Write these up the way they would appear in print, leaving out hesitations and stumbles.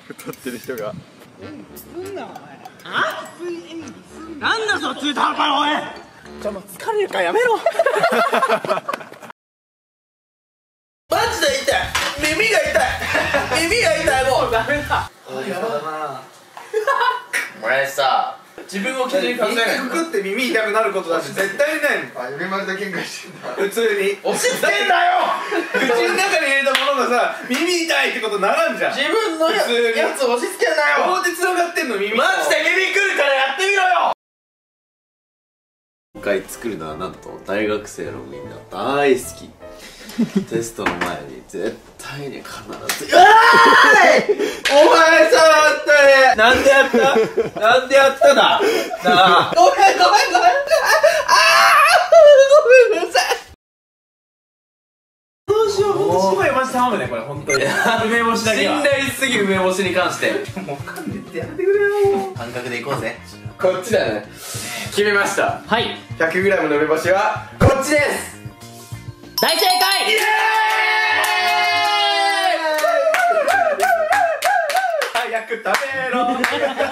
太ってる人が。 なんだその中途半端なおい。 じゃあもう疲れるからやめろ。 マジで痛い。耳が痛い。耳が痛い。もうダメだ。 やだな。お前さ、自分を基準に考えない。 肉食って耳痛くなることだし絶対ないもん。 あ、夢丸と喧嘩してんだ。 普通に押し付けんなよ。 口の中に入れたものがさ耳痛いってことならんじゃん。 自分のやつ押し付けんなよ。 どうで繋がってんの耳と。 マジで耳くるからやってみろよ。 今回作るのはなんと大学生のみんな大好き。テストの前に絶対に必ずお前さ、あったね。なんでやったなんでやっただ。なあ。ごめん。ごめんなさい。 どうしよう、ほんと芝居マジ頼むね、これ、ほんとに。梅干しだけは。 信頼しすぎる梅干しに関して。 もう噛んでってやめてくれよ。 感覚でいこうぜ。 こっちだね。決めました。 はい。 100g の梅干しはこっちです。 大正解。イエーイ。 早く食べろ。 高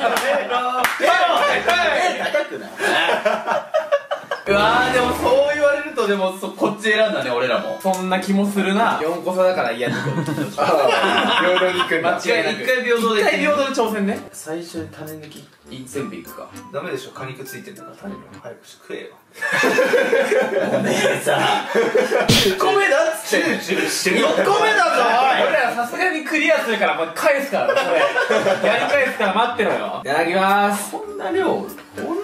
くない。うわー、でもそう言われるとでもこっち選んだね、俺らも。 そんな気もするな。4個差だから嫌だと思う。 平等に行くんだ。 間違いなく一回平等で。 一回平等で挑戦ね。 最初に種抜き全部いくか。 ダメでしょ、果肉ついてんだから種も早く食えよ。 おめえさ、1個目だっつって1個目だぞ。 俺らさすがにクリアするからもう返すから、これやり返すから待ってろよ。いただきます。 こんな量俺